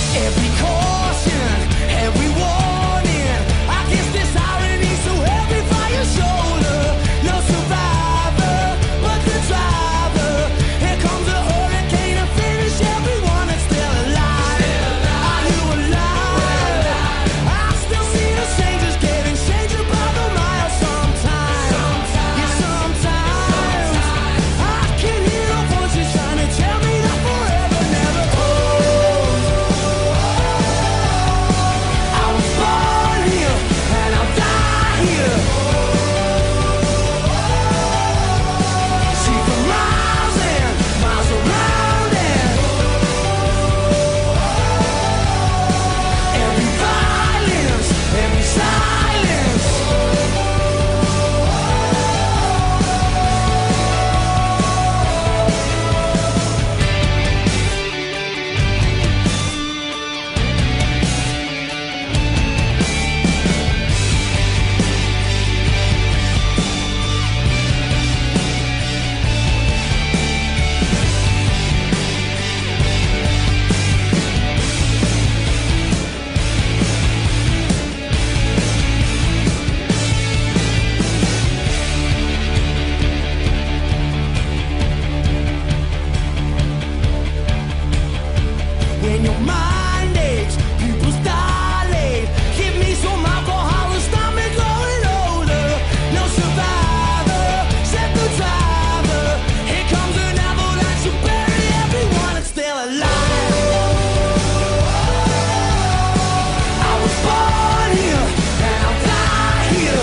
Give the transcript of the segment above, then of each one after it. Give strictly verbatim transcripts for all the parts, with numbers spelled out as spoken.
Every caution, every warning, I guess this irony so heavy by your shoulder. No survivor, but the driver. Here comes a hurricane to finish everyone that's still alive. Are you alive? I still see the strangers getting changed by the mile sometimes. Yeah, sometimes I can hear a voices trying to tell me that forever never goes. I was born here and I'll die here. See for miles and miles around and every violence, every silence. When your mind aches, pupils dilate. Give me some alcohol and stop me growing older. No survivor, set the driver. Here comes an avalanche to bury everyone that's still alive. I was born here and I'll die here.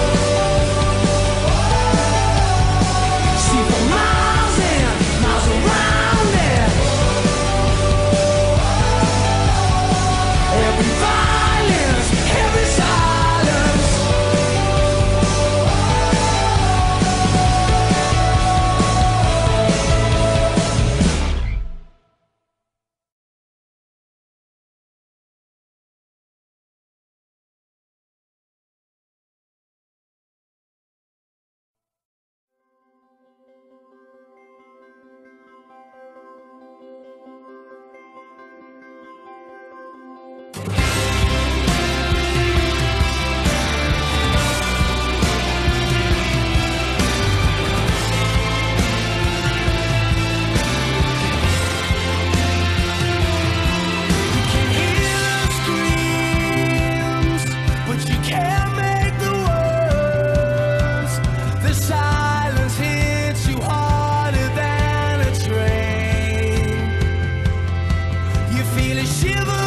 See for miles and miles around there. Every violence, every silence. But you can't make the words. The silence hits you harder than a train. You feel a shiver